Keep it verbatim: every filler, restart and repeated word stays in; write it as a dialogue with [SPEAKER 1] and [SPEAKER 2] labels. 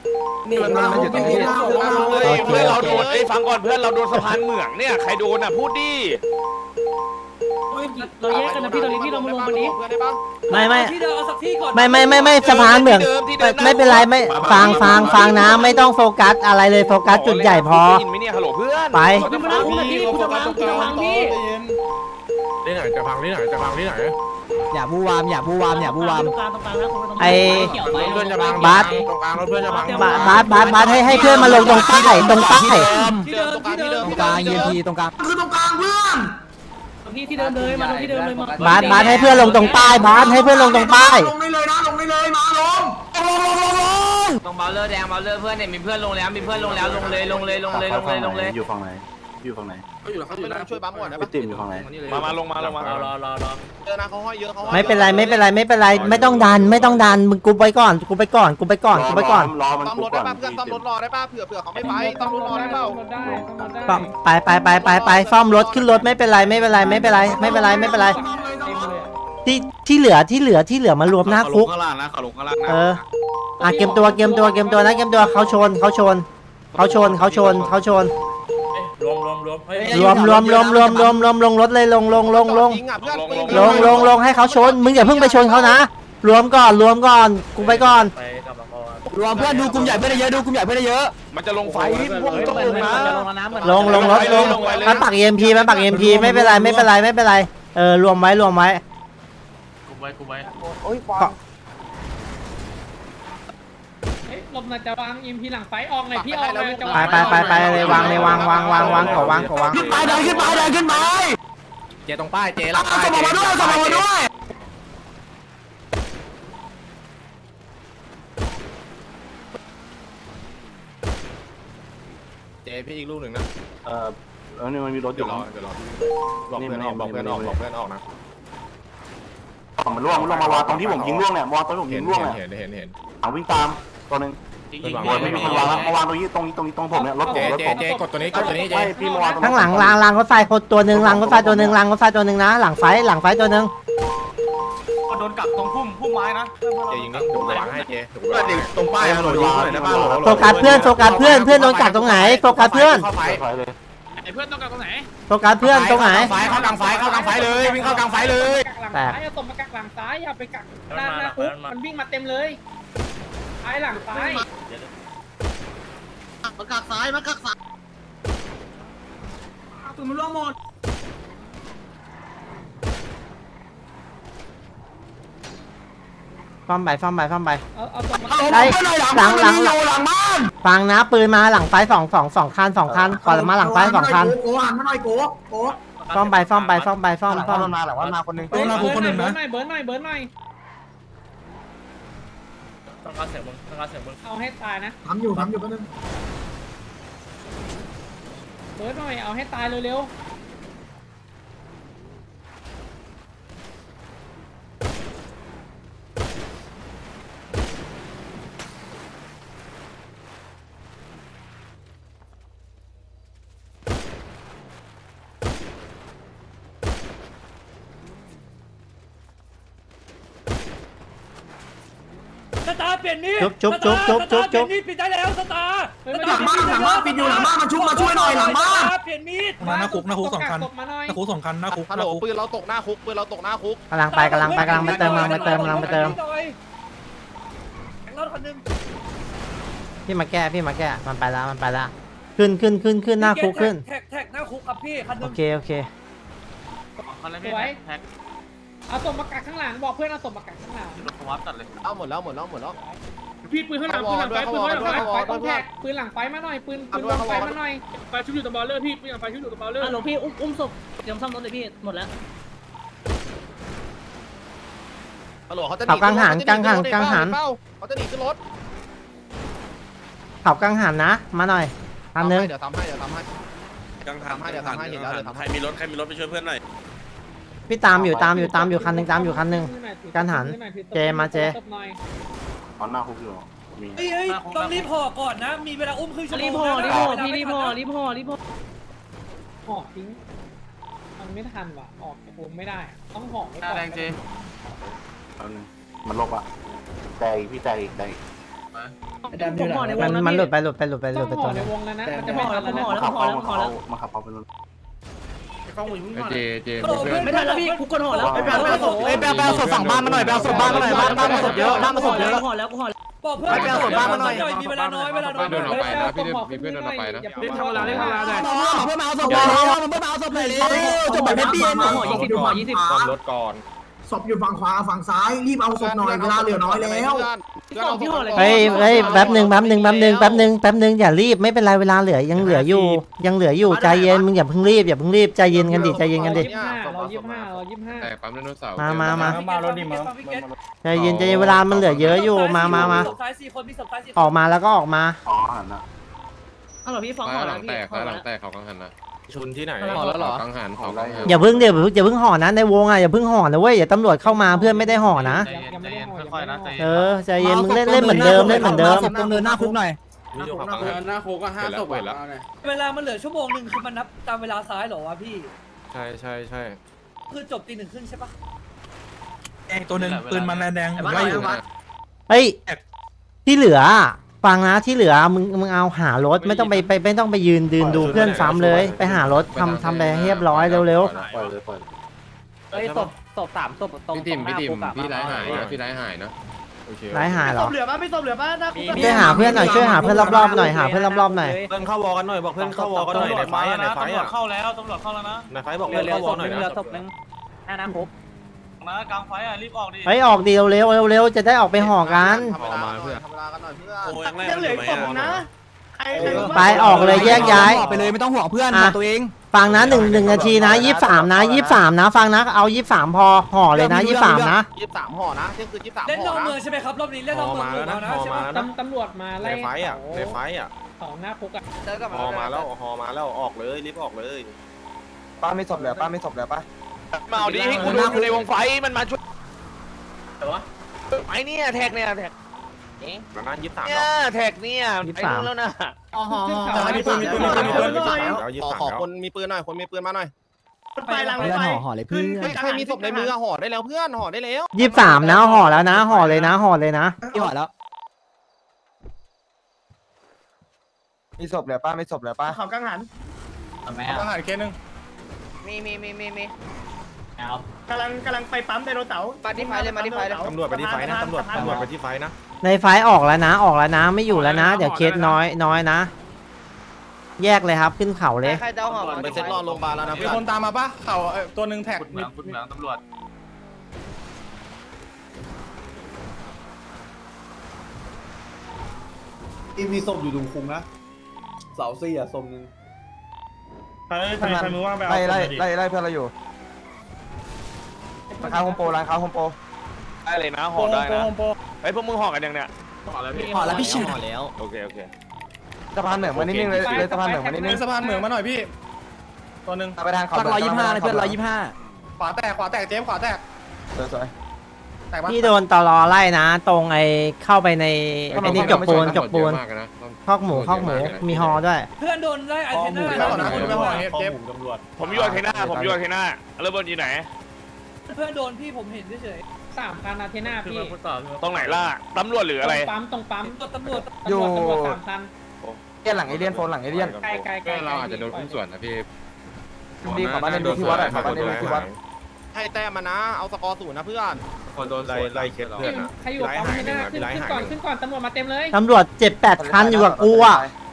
[SPEAKER 1] นี่มันอยู่ตรงนี้เพื่อนเราโดนไอ้ฟังก่อนเพื่อนเราโดนสะพานเหมืองเนี่ยใครโดนอ่ะพูดดิ
[SPEAKER 2] เราแยกกันนะพี่ตอนนี้พี่เรามาลงวันนี้
[SPEAKER 3] ไม่ไม่
[SPEAKER 2] ที่เดิมเอาสักที่ก่อน
[SPEAKER 3] ไม่ไม่ไม่ไม่สะพานเหมืองไม่เป็นไรไม่ฟังฟังฟังนะไม่ต้องโฟกัสอะไรเลยโฟกัสจุดใหญ่พอไป
[SPEAKER 2] พี่มานั่งคุยกันพี่กูจะพังกูจะพังพี่
[SPEAKER 4] นี่ไหนจะพังนี่ไหนจะพังนี่ไหน
[SPEAKER 3] อย่าบูวามอย่าบูวามอย่าบูวาม
[SPEAKER 2] ตรงกลางตรงกลางนะคนตรงกลาง
[SPEAKER 3] ไอ้
[SPEAKER 4] เพื่อนจะพัง
[SPEAKER 3] บาส
[SPEAKER 4] ตรงกลางรถเพื่อนจะพัง
[SPEAKER 3] บาสบาสบาสบาสให้ให้เพื่อนมาลงตรงป้ายตรงป้าย
[SPEAKER 2] ที่เดิมที่เดิม
[SPEAKER 3] ตรงกลางยืนทีตรงกลาง
[SPEAKER 5] คือตรงกลางเพื่อน
[SPEAKER 2] พี่ที่เดิมเลยมาตรงที่เดิมเลยมา
[SPEAKER 3] บาสบาสให้เพื่อนลงตรงป้ายบาสให้เพื่อนลงตรงป้าย
[SPEAKER 5] ลงได้เลยนะลงได้เลยมาลงลงลงลงลง
[SPEAKER 6] ลงเบลเลอร์แดงเบลเลอร์เพื่อนเนี่ยมีเพื่อนลงแล้วมีเพื่อนลงแล้วลงเลยลงเลยลงเลยลงเลยลงเลย
[SPEAKER 7] อยู่ฝั่งไหนอยู่ฝั่งไหน
[SPEAKER 1] เขาอยู่เขาอยู่นะช่วยปั๊มก่อนนะ
[SPEAKER 7] พี่ติมอยู่ฝั่งไหน
[SPEAKER 1] มามาลงมาลงมาร
[SPEAKER 2] อรอรอรอ
[SPEAKER 1] เจอนะเขาห้อยเยอะเขา
[SPEAKER 3] ไม่เป็นไรไม่เป็นไรไม่เป็นไรไม่ต้องดันไม่ต้องดันมึงกูไปก่อนกูไปก่อนกูไปก่อนกูไปก่อน
[SPEAKER 7] รอมัน
[SPEAKER 1] ต้อมรถได้ป่ะเพื่อนต้อมรถรอได้ป่ะเผื่อเผื่อเขาไม่ไปต้อมรถรอได้เปล่า
[SPEAKER 3] ซ่อมไปไปไปไปไปซ่อมรถขึ้นรถไม่เป็นไรไม่เป็นไรไม่เป็นไรไม่เป็นไรไม่เป็นไรที่ที่เหลือที่เหลือที่เหลือมารวมหน้าคุก
[SPEAKER 1] ข้างล่างนะเขาลงข้างล่างนะ
[SPEAKER 3] เอออ่ะเกมตัวเกมตัวเกมตัวนะเกมตัวเขาชนเขาชนเขาชนเขาชนเขาชน
[SPEAKER 2] รวมรวมรวม
[SPEAKER 3] รวมรวมรวมรวมรวมรวมลงรถเลยลงลงลงลงลงลงลงให้เขาชนมึงอย่าเพิ่งไปชนเขานะรวมก่อนรวมก่อนกูไปก่อน
[SPEAKER 2] ไปกับมาก่อน
[SPEAKER 3] รวมเพื่อนดูกลุ่มใหญ่เพื่อนเยอะดูกลุ่มใหญ่เพื่อนเยอะ
[SPEAKER 1] มันจะลงไฟพวกมึงต้องลงนะ
[SPEAKER 3] ลงลงรถลงมันปักเอ็มพีมันปักเอ็มพีไม่เป็นไรไม่เป็นไรไม่เป็นไรเออรวมไว้รวมไว้
[SPEAKER 2] กูไว้กูไว้
[SPEAKER 1] โอ้ยฟัง
[SPEAKER 2] ลมน่าจะวางอิมพีหลังไฟออกเลยพี่ออกเลยจะ
[SPEAKER 3] ไปไปไปไปเลยวางเลยวางวางวางวางขอวางขอวาง
[SPEAKER 5] ขึ้นไปเดินขึ้นไปเดินขึ้นไป
[SPEAKER 4] เจตรงป้ายเจหลัง
[SPEAKER 5] เอา
[SPEAKER 4] ป้าย
[SPEAKER 5] สมองมาด้วยสมองมาด้วย
[SPEAKER 4] เจพี่อีกลูกหนึ่งนะ
[SPEAKER 7] เออแล้วนี่มันมีรถอ
[SPEAKER 4] เดี๋ย
[SPEAKER 7] ยู่
[SPEAKER 4] วรอเดี๋ยวรอบอกเพื่อนออกบอกเพื่อนออกบอกเพื่อนออกนะ
[SPEAKER 7] มันล่วงมันล่วงมาวางตรงที่ผมยิงล่วงเนี่ยวางตรงที่ผม
[SPEAKER 4] เห็
[SPEAKER 7] ยิ
[SPEAKER 4] น
[SPEAKER 7] งล่วง
[SPEAKER 4] เห็
[SPEAKER 7] เนี่ย
[SPEAKER 4] นเห็นเห็น
[SPEAKER 7] เอาวิ่งตามตัวนึง
[SPEAKER 4] เพื่อน
[SPEAKER 7] ไม่มีคนวางมาวางตรงนี้ตรงนี้ตรงนี้ตรงผมเนี่ยรถผ
[SPEAKER 4] เจ
[SPEAKER 7] มรถ
[SPEAKER 4] เจ
[SPEAKER 7] ผม
[SPEAKER 4] เจกดตัวนี้กดตัวนี้เจ
[SPEAKER 7] ไม่พี่มาวาง
[SPEAKER 3] ข้างหลังรางรางรถไฟคนตัวหนึ่งรางรถไฟตัวหนึ่งรางรถไฟตัวหนึ่งนะหลังไฟหลังไฟตัวหนึ่ง
[SPEAKER 1] โดนกักตรงพุ่มพุ่มไม้นะ
[SPEAKER 4] เจยิงนี่ถูกวางให้เจถูกวางตรงป้ายโหลดยิงหน่อยนะป้าโหล
[SPEAKER 3] โฟกัสเพื่อนโฟกัสเพื่อนเพื่อนโดนกัดตรงไหนโฟกัสเพื่อน
[SPEAKER 4] เข้าไฟ
[SPEAKER 7] ไฟเลย
[SPEAKER 1] ไอ้เพื่อนต้องกักตรงไหน
[SPEAKER 3] โฟกัสเพื่อนตรงไหน
[SPEAKER 4] ไฟเข้ากลางไฟเข้ากลางไฟเลยวิ่งเข้ากลางไฟเลย
[SPEAKER 2] กักหลังซ้ายเอาตบมากักหลังซ้ายอย่าไปกักด้านหน้าคุกมันวิ่งมาเต็มเลยซ้ายหลังซ้าย
[SPEAKER 5] มากักซ้ายมากักซ้ายปืนมันล่วงหมด
[SPEAKER 3] ฟ้อมไปฟ้อมไปฟ้อมไป
[SPEAKER 2] เอาเอาตบมา
[SPEAKER 3] ได้หลังหลัง
[SPEAKER 5] หลังบ้าน
[SPEAKER 3] ฟังนะปืนมาหลังไฟสองสองสองคันสองคันก่อนมาหลังไฟสองคัน
[SPEAKER 5] โกหันมาหน่อยโกโก
[SPEAKER 3] ฟ้อมไปฟ้อมไปฟ้อมไปฟ้อมฟ้อม
[SPEAKER 7] มาหลังว่ามาคนนึง
[SPEAKER 2] เบิร์นหน่อยเบิร์นหน่อยเบิร์นหน่อยเบิร์นหน่อย
[SPEAKER 6] ต้องการเสียงมึงต้องการเสียงมึง
[SPEAKER 2] เอาให้ตายนะ
[SPEAKER 5] ทำอยู่ทำอยู่ก็นึง
[SPEAKER 2] เบิร์นหน่อยเอาให้ตายเร็ว
[SPEAKER 6] สตาร์เปลี่ยนมีด
[SPEAKER 3] จุ๊บจุ๊บจุ๊บจุ๊บจุ๊บจุ๊บ
[SPEAKER 6] มีดปิดได้แล้วสตาร์
[SPEAKER 2] ๆเฮ้ย
[SPEAKER 5] หลังบ้านหลังบ้านปิดอยู่หลังบ้านมาช่วยมาช่วยหน่อยหลังบ้าน
[SPEAKER 6] เปลี่ยนมีด
[SPEAKER 2] มาหน้าคุกหน้าคุกสองคันหน้าคุกสองคัน
[SPEAKER 1] ฮัลโหลปืนเราตกหน้าคุกปืนเราตกหน้าคุก
[SPEAKER 3] กำลังไปกำลังไปกำลังไปเติมกำลังไปเติมกำลังไปเติม
[SPEAKER 6] รถคันนึง
[SPEAKER 3] พี่มาแก้พี่มาแก้มันไปแล้วมันไปแล้วขึ้นขึ้นขึ้นขึ้นหน้าคุกขึ้น
[SPEAKER 6] แท็กแท็กหน้าคุกครับพี่คันนึ
[SPEAKER 3] โอง เคโอเค
[SPEAKER 2] สวยเอาตบมากักข้างหลังบอกเพื่อนเอาตบมากักข้างหลัง
[SPEAKER 1] เอาหมดแล้วหมดแล้วหมดแล้ว
[SPEAKER 2] พี่ปืนข้างหลังปืนหลังไฟปืนข้างหลังไฟต้องแท็กปืนหลังไฟมาหน่อยปืนปืนหลังไฟมาหน่อยไฟชุบอยู่ตรงบอลเลอร์พี่ปืนหลังไฟชุบอยู่ตรงบอลเลอร์
[SPEAKER 8] หลวงพี่อุ้มอุ้มศพเตรียมซ่อมรถเลยพี่หมดแล้ว
[SPEAKER 1] ฮัลโหลเขาจะหนี
[SPEAKER 3] เขากังหันกังหันกังหัน
[SPEAKER 1] เขาจะหนีขึ้นรถ
[SPEAKER 3] เผากังหันนะมาหน่อยอันนึง
[SPEAKER 1] เดี๋ยวทำให้เดี๋ยวทำให้
[SPEAKER 9] กังหัน
[SPEAKER 1] ทำให้เดี๋ยวทำให้เห็นแล้วเดี๋ยวทำ
[SPEAKER 9] ใคร
[SPEAKER 1] ให้
[SPEAKER 9] มีรถใครมีรถไปช่วยเพื่อนหน่อย
[SPEAKER 3] พี่ตามอยู่ตามอยู่ตามอยู่คันหนึ่งตามอยู่คันหนึ่งกันหันเจมาเจ
[SPEAKER 7] ตอนหน้าคุกอยู่มี
[SPEAKER 6] เฮ้ยต้องรีบห่อก่อนนะมีเวลาอุ้มครึ่งชั่วโมง
[SPEAKER 8] รีบห่อรีบห่อพี่รีบห่อรีบห่อรีบห่อ
[SPEAKER 2] ห่อทิ้งมันไม่ทันว่ะออกจากวงไม่ได้ต้องห่อไว้ก่อน
[SPEAKER 7] แป๊บนึงมันลบอ่ะใจพี่ใจใจ
[SPEAKER 8] ผมห่อในว
[SPEAKER 3] มั
[SPEAKER 8] ง
[SPEAKER 3] น
[SPEAKER 8] นะ
[SPEAKER 3] มันหลุด
[SPEAKER 8] พี่
[SPEAKER 3] ไปหลุดไปหลุดไปห
[SPEAKER 2] ต้
[SPEAKER 3] ลุ
[SPEAKER 2] อ
[SPEAKER 3] ด
[SPEAKER 2] ง
[SPEAKER 3] ไป
[SPEAKER 2] ห่
[SPEAKER 3] ตั
[SPEAKER 2] อ
[SPEAKER 3] ว
[SPEAKER 2] ใน
[SPEAKER 3] นึง
[SPEAKER 2] วงแล้วนะมันจะ
[SPEAKER 8] ห่
[SPEAKER 2] ไม่
[SPEAKER 8] อ
[SPEAKER 2] ทั
[SPEAKER 8] แล้
[SPEAKER 2] น
[SPEAKER 8] ว
[SPEAKER 2] แล้ว
[SPEAKER 8] ห่อ
[SPEAKER 2] นะ
[SPEAKER 8] แล้วห่อแล้วห่อแล้ว
[SPEAKER 7] มาขับเขาไปรถ
[SPEAKER 9] เจเจ
[SPEAKER 8] ไม่ทันแล้วพี่กูกดห่อแล้ว
[SPEAKER 7] ไปเอาศพไปเอาศพฝั่งบ้านมาหน่อยไปเอาศพบ้านมาหน่อยบ้านบ้านมาศพเยอะบ้านมาศพเยอะ
[SPEAKER 8] ห่อแล้วกูห่อแล้ว
[SPEAKER 6] บอกเพื่อน
[SPEAKER 7] ไปเอาศพบ้านมาหน่อย
[SPEAKER 6] มีเวลาน้อยเวลาน้อย
[SPEAKER 9] เดินออกไปนะพี่มีเพื่อนเดินออกไปนะ
[SPEAKER 2] เล่นทำเวลาเล่นทำเวลาได้
[SPEAKER 5] เพื่อนมาเอาศพเลยเพื่อนมาเอาศพเลยจบแบบไม่เปลี่ยน
[SPEAKER 8] ห่อยี่สิบห่อยี่สิบ
[SPEAKER 9] ซ่อมรถก่อน
[SPEAKER 5] ศพอยู่ฝั่งขวาฝั่งซ้ายรีบเอาศพหน่อยเวลาเหลือน้อยแล้ว
[SPEAKER 8] พี่ห่อเลย
[SPEAKER 3] เฮ้ยเฮ้ยแป๊บหนึ่งแป๊บหนึ่งแป๊บหนึ่งแป๊บหนึ่งแป๊บหนึ่งอย่ารีบไม่เป็นไรเวลาเหลือยังเหลืออยู่ยังเหลืออยู่ใจเย็นมึงอย่าเพิ่งรีบอย่าเพิ่งรีบใจเย็นกันดิใจเย็นกันดิ
[SPEAKER 2] ยี่สิบห้าเรายี่สิบห้าเรายี่สิบห้า
[SPEAKER 9] แต่ปั๊มไดโนเสาร์
[SPEAKER 3] มามามา
[SPEAKER 6] มารถดิมา
[SPEAKER 3] ใจเย็นใจเย็นเวลามันเหลือเยอะอยู่มามามา
[SPEAKER 6] ศพซ้ายสี่คนมีศพซ้ายสี่
[SPEAKER 3] ออกมาแล้วก็ออกมา
[SPEAKER 7] อ๋อหันนะ
[SPEAKER 8] เอาเหรอพี่ฟ้องห่
[SPEAKER 9] ฟ้า
[SPEAKER 8] อ
[SPEAKER 9] ห
[SPEAKER 8] แล้
[SPEAKER 9] ลั
[SPEAKER 8] ว
[SPEAKER 9] ง
[SPEAKER 8] พี่
[SPEAKER 9] แตก
[SPEAKER 8] ห่อ
[SPEAKER 9] ฟ้าห
[SPEAKER 8] แล้
[SPEAKER 9] ลั
[SPEAKER 8] ว
[SPEAKER 9] งแตกเขากังหันนะ
[SPEAKER 4] ชุนที่ไหน
[SPEAKER 8] ห่อแล้วเหรอ
[SPEAKER 9] กังหันเขากังหัน
[SPEAKER 3] อย่าเพิ่งเดี๋ยวอย่าเพิ่งห่อนะในวงอ่ะอย่าเพิ่งห่อนะเว้ยอย่าตำรวจเข้ามาเพื่อนไม่ได้ห่อนะ
[SPEAKER 2] ยังไม่ได้ห่อยังไม่ได้ห่อ
[SPEAKER 3] เออใจเย็นมึงเล่นเล่นเหมือนเดิมเล่นเหมือนเดิม
[SPEAKER 5] ศพตรงเนินหน้าคุกหน่อย
[SPEAKER 9] มีอยู่เขากังหัน
[SPEAKER 2] หน้าโคก็ห้าศพแล้ว
[SPEAKER 6] เวลามันเหลือชั่วโมงหนึ่งคือมันนับตามเวลาซ้ายเหรอวะพี่
[SPEAKER 9] ใช่ใช่ใช่
[SPEAKER 6] คือจบตีหนึ่งครึ่งใช่ปะ
[SPEAKER 5] แดงตัวหนึ่งปืนมันแดงไล่อยู่
[SPEAKER 3] เฮ้ยที่เหลือฟังนะที่เหลือมึงมึงเอาหารถไม่ต้องไปไปไม่ต้องไปยืนดืนดูเพื่อนซ้ำเลยไปหารถทำทำอะไรให้เรียบร้อยเร็ว
[SPEAKER 7] ปล่อยเลยปล่อย
[SPEAKER 6] ไอ้ศพศพสามศพตรง
[SPEAKER 9] พี่ติ่มพี่ติ่มพี่ไร้หายนะพี่ไร้หายนะโอเค
[SPEAKER 3] ๆร้ายหายเหรอ
[SPEAKER 8] เหลือป่ะพี่ศพเหลือป่ะนะกู
[SPEAKER 3] ช่วยหาเพื่อนหน่อยช่วยหาเพื่อนรอบๆหน่อยหาเพื่อนรอบๆหน่อย
[SPEAKER 4] เพื่อนเข้าวอกันหน่อยบอกเพื่อนเข้าวอกันหน่อยในไฟอ่ะในไฟอ่ะ
[SPEAKER 6] เข้าแล้วตำรวจเข้าแล้วนะ
[SPEAKER 4] ในไฟบอกเพื่อนเข้าวอหน่อยนะ
[SPEAKER 6] ศพนึงหน้าน้ำคุกนะกลางไฟอ่ะรีบออกดิ
[SPEAKER 3] เฮ้ยออกดีเร็วๆเร็วๆจะได้ออกไปห่อกัน
[SPEAKER 4] ทำเวลาเพื่อนทำเวลากันหน่อยเพื่อนโอ้ยังแรก
[SPEAKER 8] ยังเหลืออีกศพนะ
[SPEAKER 3] ไปออกเลยแยกย้าย
[SPEAKER 5] ไปเลยไม่ต้องห่วงเพื่อนตัวเอง
[SPEAKER 3] ฟังนะหนึ่งหนึ่งนาทีนะยี่สามนะยี่สามนะฟังนะเอายี่สามพอห่อเลยนะยี่สามนะ
[SPEAKER 4] ยี่สิบสามห่อนะเที่ยงคืนยี่สิบสาม
[SPEAKER 6] เล่นน
[SPEAKER 4] ห่
[SPEAKER 6] อ
[SPEAKER 4] อก
[SPEAKER 6] เมือง
[SPEAKER 4] นะ
[SPEAKER 6] ใช่ไหมครับรอบนี้เล่นน
[SPEAKER 4] ห่
[SPEAKER 6] อ
[SPEAKER 4] อก
[SPEAKER 6] เมือง
[SPEAKER 4] มาแล้วนะ
[SPEAKER 6] นะ
[SPEAKER 4] ห่อ
[SPEAKER 6] ใช่
[SPEAKER 4] มา
[SPEAKER 6] ไหม
[SPEAKER 4] แล้วนะ
[SPEAKER 2] ตำรวจมา
[SPEAKER 4] ใน
[SPEAKER 2] ไล่
[SPEAKER 4] ไฟอ่ะในไฟอ่ะ
[SPEAKER 2] ของหน้าคุกอ่ะ
[SPEAKER 4] ห่อมาแล้วห่อมาแล้วออกเลยรีบออกเลย
[SPEAKER 7] ป้าไม่ศพแล้วป้าไม่ศพแล้วป้า
[SPEAKER 1] มาเอาดิให้กูดูอยู่ในวงไฟมันมาช่วยไอ้เนี่ยแท็กเนี่ยแท็ก
[SPEAKER 4] แล้วนั้นยี่สิบสาม
[SPEAKER 1] เนี่ยแท็กเนี่ยไอ้นู่นแล้วนะ
[SPEAKER 8] อ๋อห่อห่อ
[SPEAKER 4] มีปืนมีปืนมีปืนมีปืนแล้วยี่สิบสามขอคนมีปืนหน่อยคนมีปืนมาหน่อย
[SPEAKER 8] ไปหลังรถไฟ
[SPEAKER 5] ห่อเลยเพื่อน
[SPEAKER 4] ใครมีศพในมือห่อได้แล้วเพื่อนห่อได้แล้ว
[SPEAKER 3] ยี่สามนะห่อแล้วนะห่อเลยนะห่อเลยนะ
[SPEAKER 5] ที่ห่อแล้ว
[SPEAKER 7] มีศพแล้วป้าไม่ศพแล้วป้า
[SPEAKER 8] เขากังหัน
[SPEAKER 4] ต้องหาเคสนึง
[SPEAKER 6] มีมีมีมีมี
[SPEAKER 8] กำลังกำลังไปปั๊มไดโนเสาร์
[SPEAKER 6] มาที่ไฟเลยมาที่ไฟเลย
[SPEAKER 4] ตำรวจไปที่ไฟนะตำรวจตำรวจไปที่ไฟนะ
[SPEAKER 3] ในไฟล์ออกแล้วนะออกแล้วนะไม่อยู่แล้วนะ เดี๋ยวเคสน้อยน้อยนะ แยกเลยครับขึ้นเขาเลย
[SPEAKER 6] ใครเดาหอ
[SPEAKER 4] ไปเซ็ตรอโรงพยาบาลแล้วนะ
[SPEAKER 10] มี
[SPEAKER 4] เพื่อน
[SPEAKER 10] คนตามมาปะเข่าตัวหนึ่งแท็ก
[SPEAKER 6] เหมืองคุณเหมืองตำรวจ
[SPEAKER 10] มีศพอยู่ตรงคุงนะเสาซี่อ่ะศพนึง
[SPEAKER 2] ใครใครใครมือว่างไปเอา
[SPEAKER 7] ไล่ไล่ไล่ไล่เพื่อนเราอยู่ร้านค้าโฮมโปรร้านค้าโฮมโปร
[SPEAKER 1] ได้เลยนะห่อได้นะไอ้พวกมึงห่อกันยังเนี่ย
[SPEAKER 5] ห่อแล้วพี่ชายแล้ว
[SPEAKER 1] โอเคโอเค
[SPEAKER 7] สะพานเหนือมานิดนึงเลยเลยสะพานเหนือมานิดนึ
[SPEAKER 10] เป็
[SPEAKER 7] ง
[SPEAKER 10] นสะพานเหมืองมาหน่อยพี่ ตัวหนึ่ง
[SPEAKER 7] ไปทางเขา
[SPEAKER 5] ร้อยยี่ห้านะเพื่อนร้อยยี่ห้า
[SPEAKER 10] ขวาแตกขวาแตกเจฟขวาแตก
[SPEAKER 7] สวย
[SPEAKER 10] แตกปะ
[SPEAKER 3] พี่โดนตลอไล่นะ ตรงไอ้เข้าไปในไอ้นี่จกปูนจกปูนคอกหมูคอกหมูมีฮอด้วย
[SPEAKER 6] เพื่อนโดนไล่ไอเทน
[SPEAKER 10] ไป
[SPEAKER 6] น่า
[SPEAKER 10] ก่อนนะคุณไปห่อเฮดเจฟ
[SPEAKER 1] ผมอยู่อาเทน่าผมอยู่อาเทน่าแล้วบนอยู่ไหน
[SPEAKER 6] เพื่อนโดนพี่ผมเห็นเฉย
[SPEAKER 2] สามคันอาเทน่าพี่
[SPEAKER 1] ตรงไหนล่ะตำรวจหรืออะไร
[SPEAKER 2] ปั๊มตรงปั๊ม
[SPEAKER 6] ๆตำรวจ
[SPEAKER 2] ตำรวจตำรวจสามคัน
[SPEAKER 7] เดียนหลังไอเดียนโฟนหลังไอเดียน
[SPEAKER 2] ไกลไกลไกล
[SPEAKER 9] เราอาจจะโดนพุ่งส่วนนะพี่
[SPEAKER 7] ดีกว่าบ้านเล่นที่วัดอ่ะบ้านเล่นที่วัด
[SPEAKER 4] ให้แต้มมานะเอาสกอร์ศูนย์นะเพื่อน
[SPEAKER 9] คนโดน
[SPEAKER 4] ไล่ไล่เคสเพื่อนนะ
[SPEAKER 2] ใครอยู่ปั๊มอาเทน่าขึ้นขึ้นก่อนขึ้นก่อนตำรวจมาเต็มเลย
[SPEAKER 3] ตำรวจเจ็ดแปดคันอยู่กับกูอ่ะ